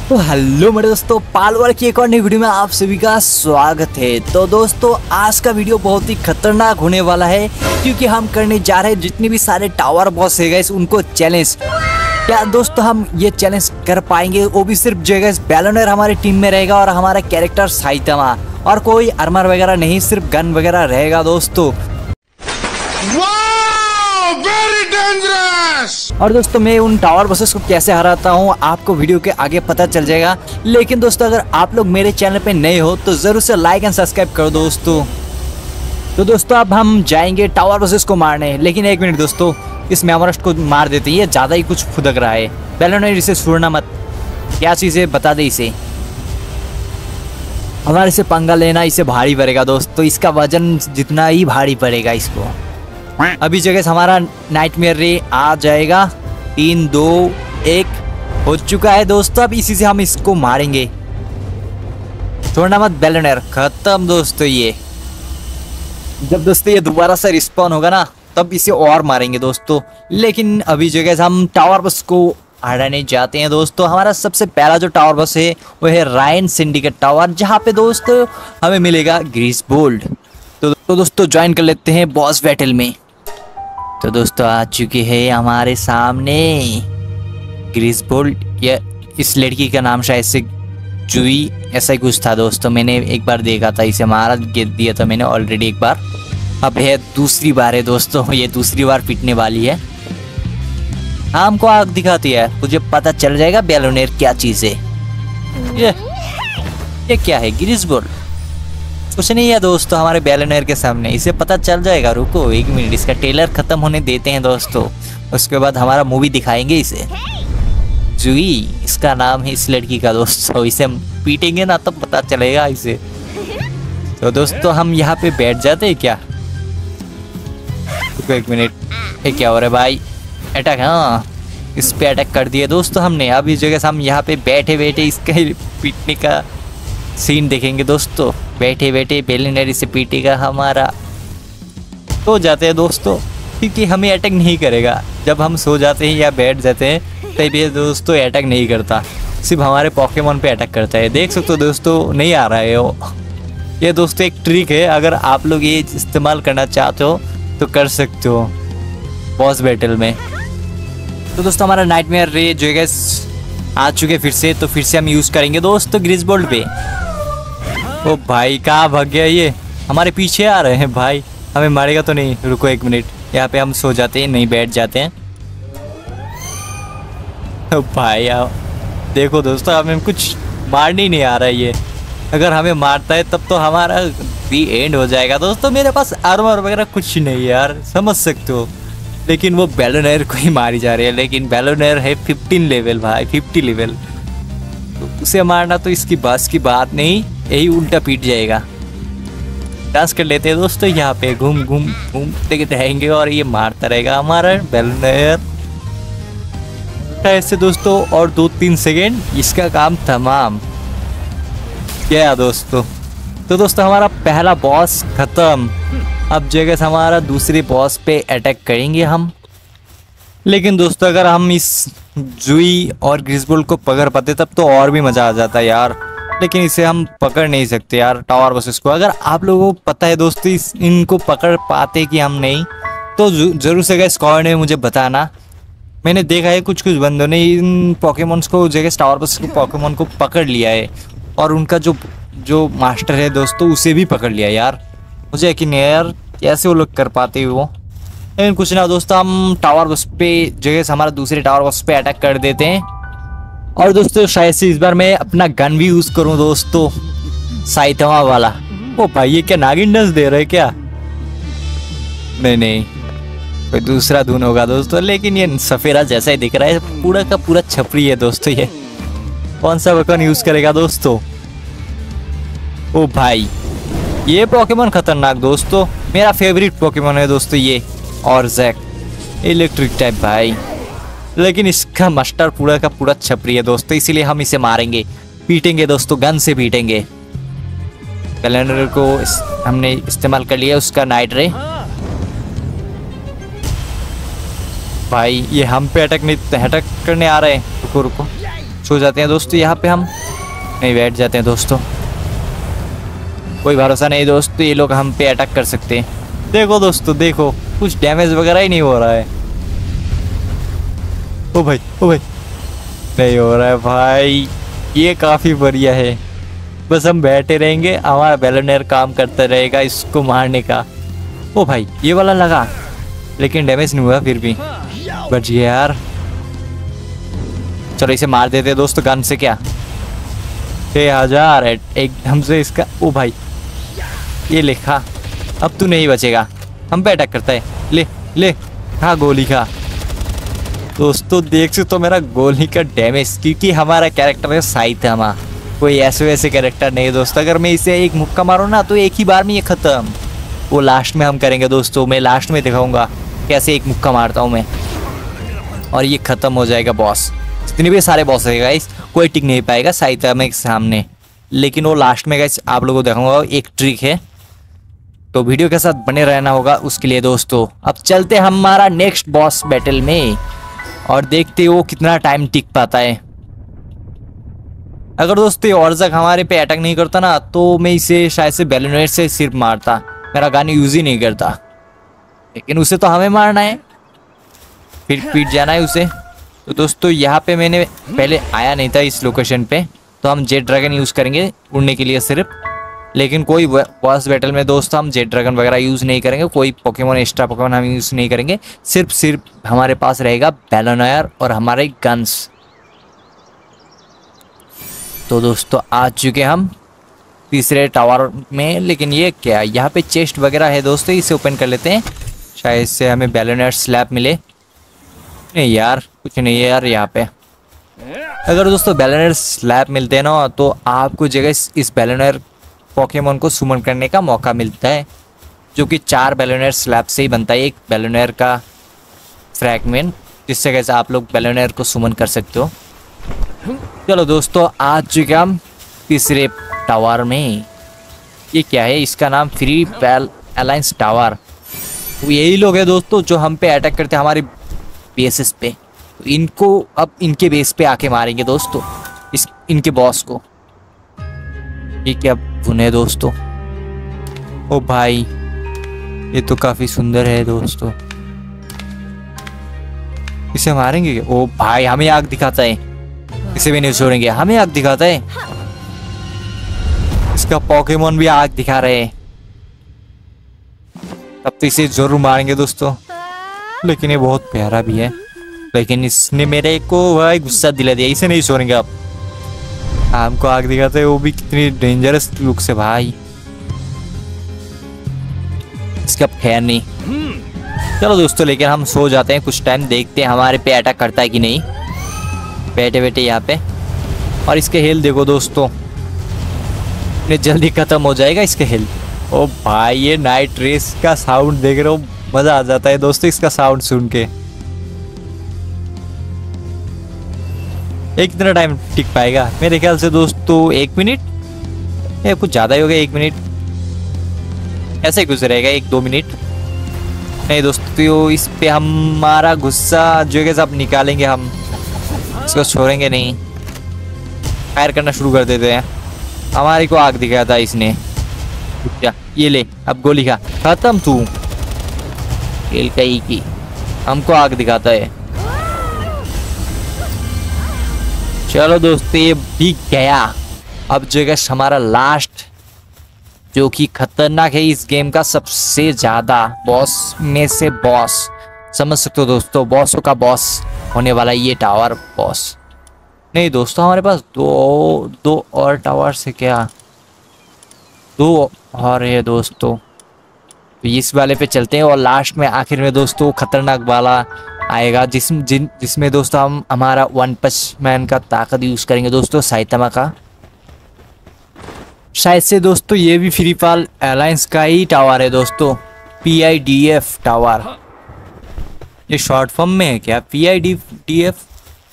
तो हेलो मेरे दोस्तों, पालवर की एक और नई वीडियो में आप सभी का स्वागत है। तो दोस्तों आज का वीडियो बहुत ही खतरनाक होने वाला है, क्योंकि हम करने जा रहे हैं जितने भी सारे टावर बॉस है गाइस उनको चैलेंज। क्या दोस्तों हम ये चैलेंज कर पाएंगे? वो भी सिर्फ जो है बैलोनर हमारी टीम में रहेगा और हमारा कैरेक्टर साइतामा, और कोई आर्मर वगैरह नहीं, सिर्फ गन वगैरह रहेगा दोस्तों। और दोस्तों मैं उन टावर बॉसेस को कैसे हराता हूँ आपको वीडियो के आगे पता चल जाएगा। लेकिन दोस्तों अगर आप लोग मेरे चैनल पे नए हो तो जरूर से लाइक एंड सब्सक्राइब करो दोस्तों। तो दोस्तों अब हम जाएंगे टावर बॉसेस को मारने, लेकिन एक मिनट दोस्तों, इस मेमोरस्ट को मार देते हैं, ये ज्यादा ही कुछ फुदक रहा है। बैलोनर इसे छोड़ना मत, क्या चीज है बता दे इसे। हमारे से पंगा लेना इसे भारी पड़ेगा दोस्तों, इसका वजन जितना ही भारी पड़ेगा इसको। अभी जगह हमारा नाइटमेयर रे आ जाएगा। 3 2 1 हो चुका है दोस्तों। अब इसी से हम इसको मारेंगे, छोड़ना मत बैलोनर। खत्म दोस्तों। ये जब दोस्तों ये दोबारा से रिस्पॉन होगा ना तब इसे और मारेंगे दोस्तों। लेकिन अभी जगह हम टावर बस को हटाने जाते हैं दोस्तों। हमारा सबसे पहला जो टावर बस है वो है रायन सिंडिकेट टावर, जहाँ पे दोस्तों हमें मिलेगा ग्रीसबोल्ट। तो दोस्तों ज्वाइन कर लेते हैं बॉस बैटल में। तो दोस्तों आ चुके हैं हमारे सामने ग्रीसबोल्ट। या इस लड़की का नाम शायद से जुई ऐसा ही कुछ था दोस्तों, मैंने एक बार देखा था, इसे मारा दिया था मैंने ऑलरेडी एक बार। अब है दूसरी बार है दोस्तों, ये दूसरी बार पिटने वाली है। हमको आग दिखाती है, मुझे पता चल जाएगा बैलोनर क्या चीज है। ये क्या है? ग्रीसबोल्ट कुछ नहीं है दोस्तों हमारे बैलोनर के सामने, इसे पता चल जाएगा। रुको एक मिनट, इसका ट्रेलर खत्म होने देते हैं दोस्तों, उसके बाद हमारा मूवी दिखाएंगे इसे। जुई इसका नाम है इस लड़की का दोस्तों, इसे हम पीटेंगे ना तब पता चलेगा इसे। तो दोस्तों हम यहाँ पे बैठ जाते हैं क्या? रुको एक मिनट, ये क्या हो रहा है भाई? अटैक, हाँ इस पे अटैक कर दिया दोस्तों हमने। अब इस जगह से हम यहाँ पे बैठे बैठे इसका पीटने का सीन देखेंगे दोस्तों। बैठे बैठे बैलोनर से पीटेगा हमारा। सो जाते हैं दोस्तों, क्योंकि हमें अटैक नहीं करेगा। जब हम सो जाते हैं या बैठ जाते हैं तब ये दोस्तों अटैक नहीं करता, सिर्फ हमारे पोकेमॉन पे अटैक करता है। देख सकते हो दोस्तों, नहीं आ रहा है वो। ये दोस्तों एक ट्रिक है, अगर आप लोग ये इस्तेमाल करना चाहते हो तो कर सकते हो बॉस बैटल में। तो दोस्तों हमारा नाइटमेयर रे जो है आ चुके फिर से, तो फिर से हम यूज़ करेंगे दोस्तों ग्रीसबोल्ट पे। ओ भाई कहाँ भाग गया ये? हमारे पीछे आ रहे हैं भाई, हमें मारेगा तो नहीं। रुको एक मिनट, यहाँ पे हम सो जाते हैं, नहीं बैठ जाते हैं। ओ भाई आओ, देखो दोस्तों हमें कुछ मारने ही नहीं आ रहा है ये। अगर हमें मारता है तब तो हमारा भी एंड हो जाएगा दोस्तों। मेरे पास आर्मर वगैरह कुछ नहीं है यार, समझ सकते हो। लेकिन वो बैलोनर को ही मारी जा रही है, लेकिन बैलोनर है 15 लेवल भाई, 50 लेवल। तो उसे मारना तो इसकी बस की बात नहीं, यही उल्टा पीट जाएगा। डांस कर लेते हैं दोस्तों, यहाँ पे घूम घूम घूमते रहेंगे और ये मारता रहेगा हमारा बैलोनर। ऐसे दोस्तों और 2-3 सेकेंड इसका काम तमाम क्या दोस्तों। तो दोस्तों हमारा पहला बॉस खत्म। अब जगह हमारा दूसरे बॉस पे अटैक करेंगे हम। लेकिन दोस्तों अगर हम इस जुई और ग्रीसबोल्ट को पकड़ पाते तब तो और भी मज़ा आ जाता यार। लेकिन इसे हम पकड़ नहीं सकते यार टावर बॉसेस को। अगर आप लोगों को पता है दोस्तों इनको पकड़ पाते कि हम नहीं, तो ज़रूर से गाइस कमेंट में मुझे बताना। मैंने देखा है कुछ बंदों ने इन पोकेमॉन्स को जगह टावर बॉसेस को पोकेमॉन को पकड़ लिया है, और उनका जो मास्टर है दोस्तों उसे भी पकड़ लिया यार। मुझे यकीन नहीं यार कैसे वो लोग कर पाते वो। लेकिन कुछ ना दोस्तों, हम टावर बॉस पे जगह हमारा दूसरे टावर बॉस पे अटैक कर देते हैं। और दोस्तों शायद से इस बार मैं अपना गन भी यूज़ करूं दोस्तों, साइतामा वाला। ओ भाई ये क्या नागिन डांस दे रहे क्या? नहीं कोई दूसरा धुन होगा दोस्तों, लेकिन ये सफेरा जैसा ही दिख रहा है, पूरा का पूरा छपरी है दोस्तों। ये कौन सा वेपन यूज़ करेगा दोस्तों? ओ भाई ये पोकेमॉन खतरनाक दोस्तों, मेरा फेवरेट पोकेमॉन है दोस्तों ये, और जैक इलेक्ट्रिक टाइप भाई। लेकिन इसका मास्टर पूरा का पूरा छपरी है दोस्तों, इसीलिए हम इसे मारेंगे, पीटेंगे दोस्तों, गन से पीटेंगे। कैलेंडर को हमने इस्तेमाल कर लिया, उसका नाइट रे। भाई ये हम पे अटैक करने आ रहे हैं। रुको सो जाते हैं दोस्तों यहाँ पे हम, नहीं बैठ जाते हैं दोस्तों। कोई भरोसा नहीं दोस्तों, ये लोग हम पे अटैक कर सकते हैं। देखो दोस्तों देखो, कुछ डैमेज वगैरह ही नहीं हो रहा है। ओ भाई ओ भाई, नहीं हो रहा है भाई, ये काफ़ी बढ़िया है। बस हम बैठे रहेंगे, हमारा बैलोनियर काम करता रहेगा इसको मारने का। ओ भाई ये वाला लगा, लेकिन डैमेज नहीं हुआ, फिर भी बच गया यार। चलो इसे मार देते हैं दोस्तों गन से। क्या 6000 एकदम से इसका। ओ भाई ये लिखा, अब तू नहीं बचेगा, हम पे अटैक करता है। ले ले खा गोली खा। दोस्तों देख सकते तो मेरा गोली का डैमेज, क्योंकि हमारा कैरेक्टर है साइतामा, कोई ऐसे वैसे कैरेक्टर नहीं है दोस्तों। अगर मैं इसे एक मुक्का मारूँ ना तो एक ही बार में ये खत्म। वो लास्ट में हम करेंगे दोस्तों, मैं लास्ट में दिखाऊंगा कैसे एक मुक्का मारता हूँ मैं, और ये खत्म हो जाएगा बॉस। जितने भी सारे बॉस है गाइस, कोई टिक नहीं पाएगा साइतामा के सामने। लेकिन वो लास्ट में गाइस आप लोगों को दिखाऊंगा एक ट्रिक है, तो वीडियो के साथ बने रहना होगा उसके लिए दोस्तों। अब चलते हमारा नेक्स्ट बॉस बैटल में और देखते वो कितना टाइम टिक पाता है। अगर दोस्तों और तक हमारे पे अटैक नहीं करता ना तो मैं इसे शायद से बैलोनेट से सिर्फ मारता, मेरा गन यूज ही नहीं करता। लेकिन उसे तो हमें मारना है, फिर पीट जाना है उसे। तो दोस्तों यहाँ पे मैंने पहले आया नहीं था इस लोकेशन पे, तो हम जेट ड्रैगन यूज़ करेंगे उड़ने के लिए सिर्फ। लेकिन कोई बॉस बैटल में दोस्तों हम जेट ड्रैगन वगैरह यूज़ नहीं करेंगे, कोई पोकेमोन एक्स्ट्रा पोकेमोन हम यूज़ नहीं करेंगे। सिर्फ हमारे पास रहेगा बैलोनियर और हमारे गन्स। तो दोस्तों आ चुके हम तीसरे टावर में। लेकिन ये क्या, यहाँ पे चेस्ट वगैरह है दोस्तों, इसे ओपन कर लेते हैं, शायद से हमें बैलोनियर स्लैब मिले। नहीं यार कुछ नहीं है यार यहाँ पे। अगर दोस्तों बैलोनियर स्लैब मिलते हैं ना तो आपको जगह इस बैलोनियर पोकेमोन को सुमन करने का मौका मिलता है, जो कि 4 बैलोनियर स्लैब से ही बनता है एक बैलोनियर का फ्रैगमेंट, जिससे कैसे आप लोग बैलोनियर को सुमन कर सकते हो। चलो दोस्तों आ चुके हम तीसरे टावर में। ये क्या है, इसका नाम फ्री अलायंस टावर। यही लोग हैं दोस्तों जो हम पे अटैक करते हैं हमारे बेसिस पे। तो इनको अब इनके बेस पे आके मारेंगे दोस्तों, इनके बॉस को। ये क्या बुने दोस्तों। ओ भाई ये तो काफी सुंदर है दोस्तों, इसे मारेंगे क्या? ओ भाई हमें आग दिखाता है, इसे भी नहीं छोड़ेंगे, हमें आग दिखाता है। इसका पोकेमोन भी आग दिखा रहे हैं, तब तो इसे जरूर मारेंगे दोस्तों। लेकिन ये बहुत प्यारा भी है, लेकिन इसने मेरे को भाई गुस्सा दिला दिया, इसे नहीं छोड़ेंगे अब। हमको आग दिखाते है, वो भी कितनी डेंजरस लुक से भाई, इसका खैर नहीं। चलो दोस्तों लेकिन हम सो जाते हैं, कुछ टाइम देखते हैं हमारे पे अटैक करता है कि नहीं, बैठे बैठे यहाँ पे। और इसके हेल्थ देखो दोस्तों, इतने जल्दी खत्म हो जाएगा इसके हेल्थ। ओ भाई ये नाइट रेस का साउंड देख रहे हो, मजा आ जाता है दोस्तों इसका साउंड सुन के। एक कितना टाइम टिक पाएगा, मेरे ख्याल से दोस्तों 1 मिनट, या कुछ ज़्यादा ही हो गया 1 मिनट, ऐसे ही गुजरेगा 1-2 मिनट। नहीं दोस्तों इस पे हमारा गुस्सा जो है सब निकालेंगे हम, इसको छोड़ेंगे नहीं, फायर करना शुरू कर देते हैं। हमारे को आग दिखाया था इसने, क्या ये ले अब गोली खा, खत्म तू। खेल कहीं की हमको आग दिखाता है। चलो दोस्तों ये भी गया। अब जो है हमारा लास्ट, जो कि खतरनाक है इस गेम का सबसे ज्यादा, बॉस में से बॉस, समझ सकते हो दोस्तों, बॉसों का बॉस होने वाला ये टावर बॉस। नहीं दोस्तों हमारे पास दो और टावर से क्या, 2 और है दोस्तों। तो इस वाले पे चलते हैं और लास्ट में आखिर में दोस्तों खतरनाक वाला आएगा, जिसमें दोस्तों हम हमारा वन पंच मैन का ताकत यूज करेंगे दोस्तों, साइतामा का। शायद से दोस्तों ये भी फ्री फायर अलायंस का ही टावर है दोस्तों, PIDF टावर। ये शॉर्ट फॉर्म में है क्या, PIDF?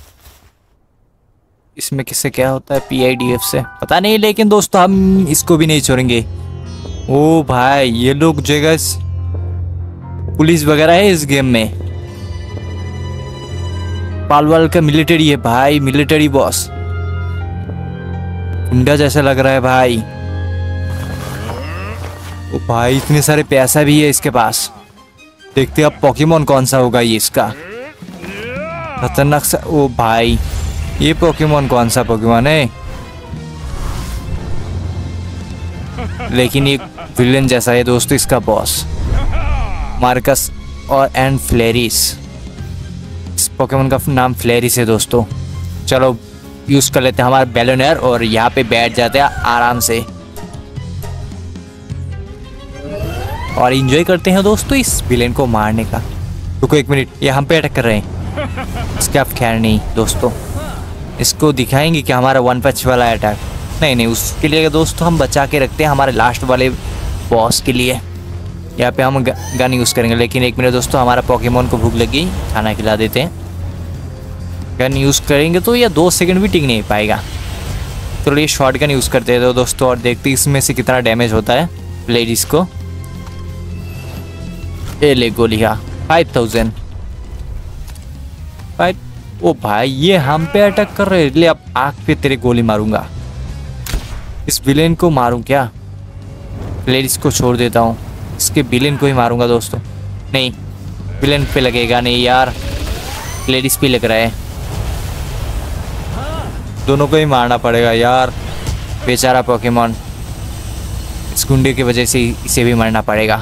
इसमें किससे क्या होता है PIDF से पता नहीं, लेकिन दोस्तों हम इसको भी नहीं छोड़ेंगे। ओ भाई ये लोग जगह पुलिस वगैरह है इस गेम में, पालवाल का मिलिट्री है भाई, मिलिट्री बॉस। गुंडा जैसा लग रहा है भाई। ओ भाई इतने सारे पैसा भी है इसके पास। देखते हैं अब पोकेमॉन कौन सा होगा ये इसका। खतरनाक सा। ओ भाई ये पोकेमॉन कौन सा पोकेमॉन है? लेकिन ये विलेन जैसा है दोस्तों इसका बॉस। मार्कस और एंड फ्लेरिस। इस पोकेमॉन का नाम फ्लेरिस है दोस्तों। चलो यूज कर लेते हैं हमारा बैलोनियर और यहाँ पे बैठ जाते हैं आराम से और एंजॉय करते हैं दोस्तों इस विलेन को मारने का। रुको एक मिनट, ये हम पे अटैक कर रहे हैं। इसके आप खैर नहीं दोस्तों, इसको दिखाएंगे कि हमारा वन पंच वाला अटैक नहीं, उसके लिए दोस्तों हम बचा के रखते हैं हमारे लास्ट वाले बॉस के लिए। यहाँ पे हम गन यूज़ करेंगे। लेकिन एक मिनट दोस्तों, हमारा पोकेमॉन को भूख लगी, खाना खिला देते हैं। गन यूज़ करेंगे तो यह 2 सेकंड भी टिक नहीं पाएगा। तो ये शॉर्ट गन यूज़ करते हैं दोस्तों और देखते हैं इसमें से कितना डैमेज होता है लेडीज़ को। ए ले गोली का 5000 5। ओ भाई ये हम पे अटैक कर रहे हैं। ले अब आँख पे तेरे गोली मारूंगा। इस विलेन को मारूं क्या? लेडीज़ को छोड़ देता हूँ, इसके विलेन को ही मारूंगा दोस्तों। नहीं विलेन पे लगेगा नहीं यार, लेडीज़ पे लग रहा है। दोनों को ही मारना पड़ेगा यार, बेचारा पोकेमॉन। इस गुंडे की वजह से इसे भी मरना पड़ेगा।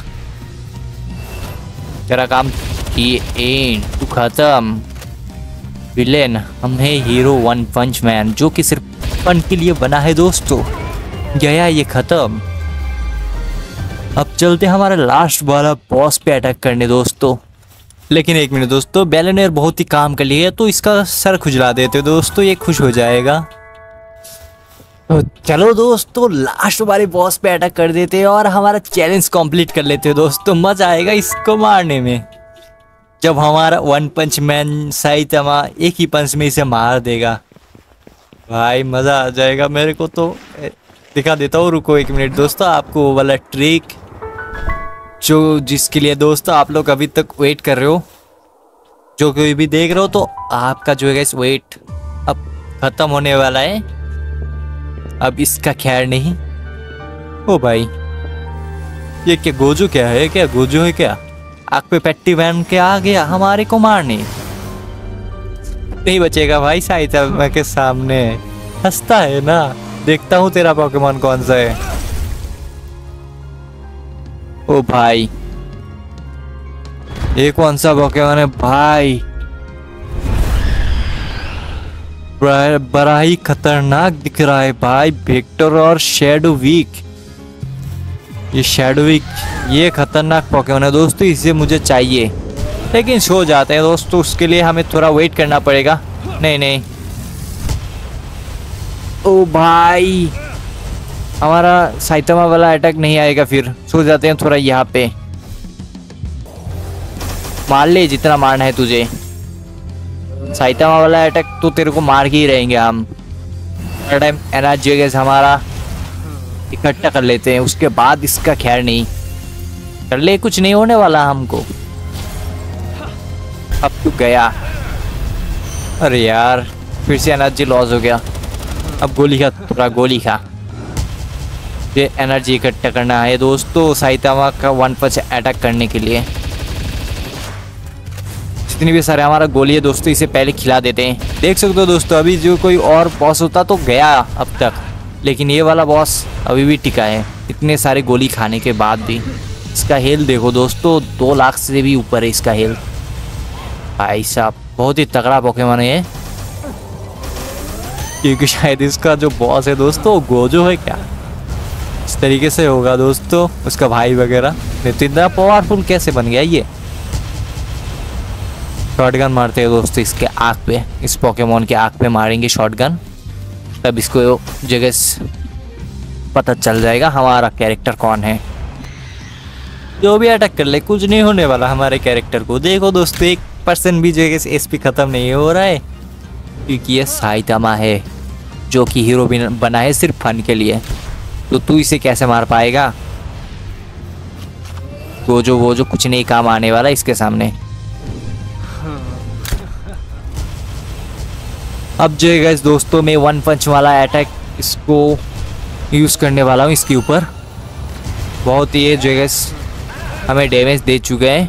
तेरा काम ये एंड तू खत्म। विलेन हम है हीरो वन पंच मैन, जो कि सिर्फ फन के लिए बना है दोस्तों। गया ये खत्म। अब चलते हमारा लास्ट वाला बॉस पे अटैक करने दोस्तों। लेकिन एक मिनट दोस्तों, बैलोनियर बहुत ही काम कर लिया है तो इसका सर खुजला देते दोस्तों, ये खुश हो जाएगा। तो चलो दोस्तों लास्ट वाले बॉस पे अटैक कर देते हैं और हमारा चैलेंज कंप्लीट कर लेते हैं दोस्तों। मजा आएगा इसको मारने में। जब हमारा वन पंच मैन साइतामा एक ही पंच में इसे मार देगा भाई, मजा आ जाएगा मेरे को। तो दिखा देता हूँ, रुको एक मिनट दोस्तों, आपको वो वाला ट्रिक जो जिसके लिए दोस्तों आप लोग अभी तक वेट कर रहे हो, जो कोई भी देख रहे हो, तो आपका जो है इस वेट अब खत्म होने वाला है। अब इसका खैर नहीं। ओ भाई ये क्या गोजू क्या है? क्या गोजू है क्या? आँख पे पट्टी पहन के आ गया हमारे को मारने। नहीं बचेगा भाई साइतामा के सामने। हंसता है ना। देखता हूँ तेरा पोकेमॉन कौन सा है। ओ भाई ये कौन सा पोकेमॉन है भाई? बड़ा ही खतरनाक दिख रहा है भाई। वेक्टर और शैडोविक। ये शैडोविक ये खतरनाक पोकेमॉन है दोस्तों, इसे मुझे चाहिए। लेकिन सो जाते हैं दोस्तों, उसके लिए हमें थोड़ा वेट करना पड़ेगा। नहीं ओ भाई हमारा साइतामा वाला अटैक नहीं आएगा, फिर सो जाते हैं थोड़ा। यहाँ पे मार ले जितना मारना है तुझे। साइतामा वाला अटैक तो तेरे को मार के ही रहेंगे हम। टाइम एनर्जी गैस हमारा इकट्ठा कर लेते हैं, उसके बाद इसका खैर नहीं कर ले, कुछ नहीं होने वाला हमको। अब तू गया। अरे यार फिर से एनर्जी लॉस हो गया। अब गोली खा, थोड़ा गोली खा। ये एनर्जी इकट्ठा करना है दोस्तों साइतामा का वन पंच अटैक करने के लिए। जितनी भी सारे हमारा गोली है दोस्तों, इसे पहले खिला देते हैं। देख सकते हो दोस्तों, अभी जो कोई और बॉस होता तो गया अब तक, लेकिन ये वाला बॉस अभी भी टिका है इतने सारे गोली खाने के बाद भी। इसका हेल्थ देखो दोस्तों, 2 लाख से भी ऊपर है इसका हेल्थ। भाई साहब बहुत ही तगड़ा पोकेमॉन है, क्योंकि शायद इसका जो बॉस है दोस्तों गोजो है क्या, इस तरीके से होगा दोस्तों, उसका भाई वगैरह। नहीं तो इतना पावरफुल कैसे बन गया ये। शॉटगन मारते हैं दोस्तों इसके आँख पे, इस पोकेमॉन के आँख पे मारेंगे शॉटगन, तब इसको जगह पता चल जाएगा हमारा कैरेक्टर कौन है। जो भी अटैक कर ले कुछ नहीं होने वाला हमारे कैरेक्टर को। देखो दोस्तों 1% भी जगह एसपी खत्म नहीं हो रहा है, क्योंकि ये साइतामा है जो कि हीरो बना है सिर्फ फन के लिए। तो तू इसे कैसे मार पाएगा? वो जो कुछ नहीं काम आने वाला इसके सामने। अब जो है गाइस दोस्तों मैं वन पंच वाला अटैक इसको यूज़ करने वाला हूँ इसके ऊपर। बहुत ही ये जगह हमें डैमेज दे चुके हैं।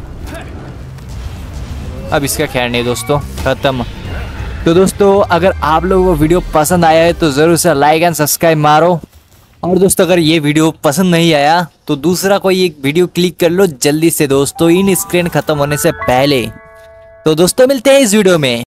अब इसका खैर नहीं दोस्तों, ख़त्म। तो दोस्तों अगर आप लोगों को वीडियो पसंद आया है तो ज़रूर से लाइक एंड सब्सक्राइब मारो। और दोस्तों अगर ये वीडियो पसंद नहीं आया तो दूसरा कोई एक वीडियो क्लिक कर लो जल्दी से दोस्तों, इन स्क्रीन ख़त्म होने से पहले। तो दोस्तों मिलते हैं इस वीडियो में।